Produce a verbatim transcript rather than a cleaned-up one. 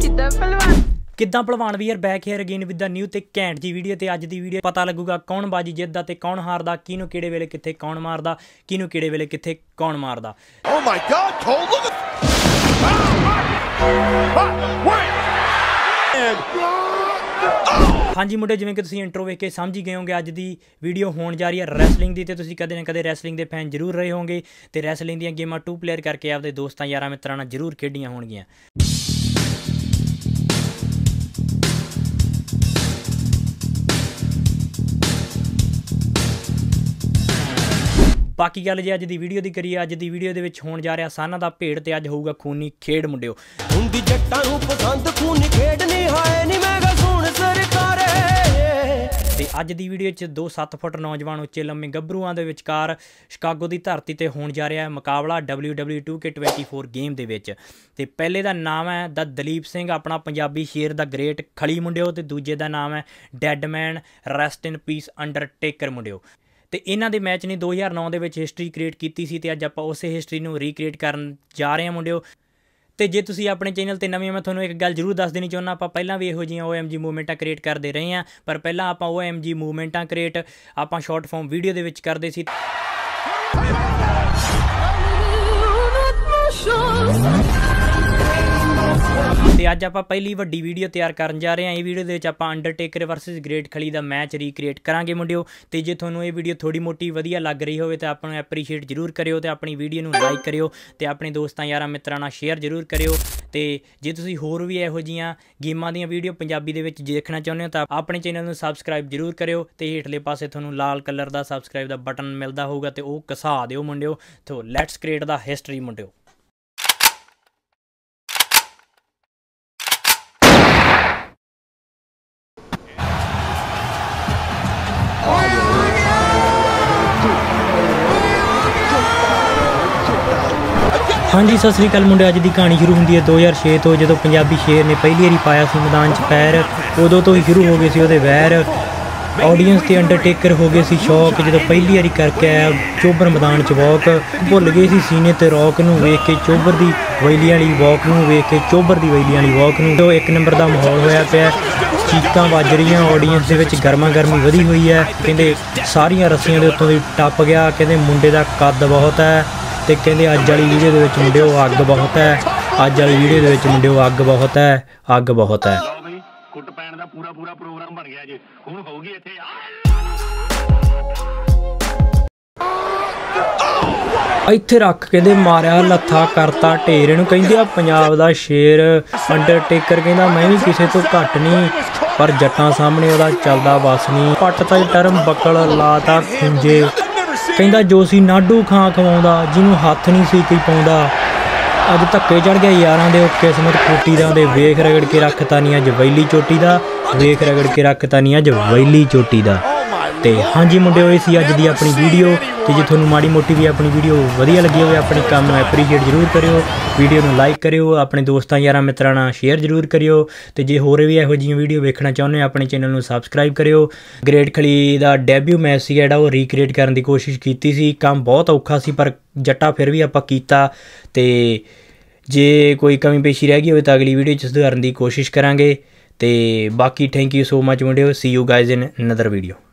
ਕਿੱਦਾਂ ਭਲਵਾਨ ਵੀਰ back here again with the new ਤੇ ਘੈਂਟ ਜੀ ਵੀਡੀਓ। ਤੇ ਅੱਜ ਦੀ ਵੀਡੀਓ ਪਤਾ ਲੱਗੂਗਾ ਕੌਣ ਬਾਜੀ ਜਿੱਤਦਾ ਤੇ ਕੌਣ ਹਾਰਦਾ, ਕਿਹਨੂੰ ਕਿਹੜੇ ਵੇਲੇ ਕਿੱਥੇ ਕੌਣ ਮਾਰਦਾ, ਕਿਹਨੂੰ ਕਿਹੜੇ ਵੇਲੇ ਕਿੱਥੇ ਕੌਣ ਮਾਰਦਾ। Oh my God, Cole, look at... हाँ जी मुंडे, जिवें कि तुसीं इंट्रो वेख के समझ ही गए होंगे अज दी वीडियो होण जा रही है रैसलिंग दी। ते तुसीं कदे ना कदे रैसलिंग दे फैन जरूर रहे होंगे ते रैसलिंग दीयां गेमां टू प्लेयर करके आपदे दोस्तां यारां मित्रां नाल जरूर खेडियां होणगीਆਂ। बाकी गल जे अज दी वीडियो दी करिए, अज दी वीडियो दे विच होण जा रहा साना दा भेड़ ते अज होऊगा खूनी खेड मुंडिओ। हुंदी जट्टां नूं पसंद खूनी खेड नहीं हाए नी मैं गा सुण सरकारे। ते अज दी वीडियो च दो सत्त फुट नौजवान उच्चे लम्मे गभरूआं दे विचकार शिकागो दी धरती ते होण जा रहा है मुकाबला W W two K twenty four game दे विच। ते पहले दा नाम है द दलीप सिंह अपना पंजाबी शेर द ग्रेट खली मुंडिओ ते दूजे दा नाम है Deadman rest in peace Undertaker मुंडिओ। तो इन्हों के मैच ने दो हज़ार नौ के हिस्टरी क्रिएट की सी ते अज आप उस हिस्टरी में रीक्रिएट कर जा रहे हैं मुंडिओ। तो जे तुसीं अपने चैनल ते नवीं, मैं तुहानूं एक गल जरूर दस देनी चाहुंदा, आपां पहलां भी इहो जिहियां ओ एम जी मूवमेंटां क्रिएट करते रहे हैं, पर पहलां आपां ओ एम जी मूवमेंटां क्रिएट आपां शॉर्ट फॉर्म वीडियो दे विच करदे सी। ते अज आप पहली वड्डी वीडियो तैयार करन जा रहे हैं। ये वीडियो दे विच आपां अंडरटेकर वर्सिस ग्रेट खली दा मैच रीक्रिएट करांगे मुंडिओ। ते जे तुहानूं ये वीडियो थोड़ी मोटी वधिया लग रही होवे ते आपां नूं एप्रीशिएट जरूर करिओ ते अपनी वीडियो नूं लाइक करिओ ते अपने दोस्तां यारां मित्रां नाल शेयर जरूर करिओ। ते जे तुसीं होर भी इहो जिहियां गेमां दीयां वीडियो पंजाबी दे विच देखना चाहुंदे हो तां अपने चैनल नूं सबसक्राइब जरूर करिओ ते हेठले पासे तुहानूं लाल कलर दा सबसक्राइब दा बटन मिलदा होऊगा ते ओह घसा दिओ मुंडिओ। तो लैट्स क्रिएट दा हिस्टरी मुंडिओ। हाँ जी सत श्री अकाल मुंडे, अज की कहानी शुरू होंदी है दो हज़ार छे तो, जो पंजाबी शेर ने पहली बारी पाया सी मैदान च पैर, उदों तो ही शुरू हो गए सी उहदे वैर। ऑडियंस ते अंडरटेकर हो गए सी शौक जो पहली बारी करके आया चोबर मैदान च वॉक। भुल गए सी सीने ते रॉक नूं वेख के चोबर दी वैली वाली वॉक नूं वेख के चोबर दी वैली वाली वॉक नूं। तो एक नंबर का माहौल होया पिया, चीकां वज रही ऑडियंस दे विच, गर्मा गर्मी वधी हुई है। कहंदे सारियां रस्सियां दे उत्तों दी टप गया, कहंदे मुंडे दा कद बहुत है ते कहंदे अज वाली वीडियो दे विच मुंडिओ अग बहुत है, अज वाली वीडियो दे विच मुंडिओ अग बहुत है, अग बहुत है। कुट पैण दा पूरा पूरा प्रोग्राम बन गया जी, हुण होगी इत्थे ਇੱਥੇ ਰੱਖ ਕਹਿੰਦੇ ਮਾਰਿਆ ਲੱਥਾ ਕਰਤਾ ਢੇਰ। ਇਹਨੂੰ ਕਹਿੰਦੇ ਆ ਪੰਜਾਬ ਦਾ ਸ਼ੇਰ ਅੰਡਰਟੇਕਰ। ਕਹਿੰਦਾ ਮੈਂ ਵੀ ਕਿਸੇ ਤੋਂ ਘੱਟ ਨਹੀਂ, ਪਰ ਜੱਟਾਂ ਸਾਹਮਣੇ ਉਹਦਾ ਚੱਲਦਾ ਬਸ ਨਹੀਂ। ਪੱਟ ਤਾਂ ਟਰਮ ਬੱਕਲ ਲਾਤਾ ਖੁੰਝੇ, ਕਹਿੰਦਾ ਜੋ ਸੀ ਨਾਡੂ ਖਾਂ ਖਵਾਉਂਦਾ ਜਿਹਨੂੰ ਹੱਥ ਨਹੀਂ ਸੀ ਕੋਈ ਪਾਉਂਦਾ। ਅੱਜ ਧੱਕੇ ਚੜ ਗਿਆ ਯਾਰਾਂ ਦੇ ਉਹ ਕਿਸਮਤ ਖੋਟੀ ਦਾ, ਦੇ ਵੇਖ ਰਗੜ ਕੇ ਰੱਖਤਾ ਨਹੀਂ ਅੱਜ ਵੈਲੀ ਚੋਟੀ ਦਾ, ਵੇਖ ਰਗੜ ਕੇ ਰੱਖਤਾ ਨਹੀਂ ਅੱਜ ਵੈਲੀ ਚੋਟੀ ਦਾ। ਤੇ ਹਾਂਜੀ ਮੁੰਡਿਓ, ਇਹ ਸੀ ਅੱਜ ਦੀ ਆਪਣੀ ਵੀਡੀਓ। ਤੇ ਜੇ ਤੁਹਾਨੂੰ ਮਾੜੀ ਮੋਟੀ ਵੀ ਆਪਣੀ ਵੀਡੀਓ ਵਧੀਆ ਲੱਗੀ ਹੋਵੇ, ਆਪਣੇ ਕੰਮ ਨੂੰ ਐਪਰੀਸ਼ੀਏਟ ਜ਼ਰੂਰ ਕਰਿਓ, ਵੀਡੀਓ ਨੂੰ ਲਾਈਕ ਕਰਿਓ, ਆਪਣੇ ਦੋਸਤਾਂ ਯਾਰਾਂ ਮਿੱਤਰਾਂ ਨਾਲ ਸ਼ੇਅਰ ਜ਼ਰੂਰ ਕਰਿਓ। ਤੇ ਜੇ ਹੋਰ ਵੀ ਇਹੋ ਜਿਹੀਆਂ ਵੀਡੀਓ ਵੇਖਣਾ ਚਾਹੁੰਦੇ ਹੋ ਆਪਣੇ ਚੈਨਲ ਨੂੰ ਸਬਸਕ੍ਰਾਈਬ ਕਰਿਓ। ਗ੍ਰੇਟ ਖਲੀ ਦਾ ਡੈਬਿਊ ਮੈਚ ਸੀ ਜਿਹੜਾ ਉਹ ਰੀਕ੍ਰੀਏਟ ਕਰਨ ਦੀ ਕੋਸ਼ਿਸ਼ ਕੀਤੀ ਸੀ, ਕੰਮ ਬਹੁਤ ਔਖਾ ਸੀ ਪਰ ਜੱਟਾ ਫਿਰ ਵੀ ਆਪਾਂ ਕੀਤਾ। ਤੇ ਜੇ ਕੋਈ ਕਮੀ ਪੇਸ਼ੀ ਰਹਿ ਗਈ ਹੋਵੇ ਤਾਂ ਅਗਲੀ ਵੀਡੀਓ 'ਚ ਸੁਧਾਰਨ ਦੀ ਕੋਸ਼ਿਸ਼ ਕਰਾਂਗੇ। ਤੇ ਬਾਕੀ ਥੈਂਕ ਯੂ ਸੋ ਮਚ ਮੁੰਡਿਓ, see you guys in another video.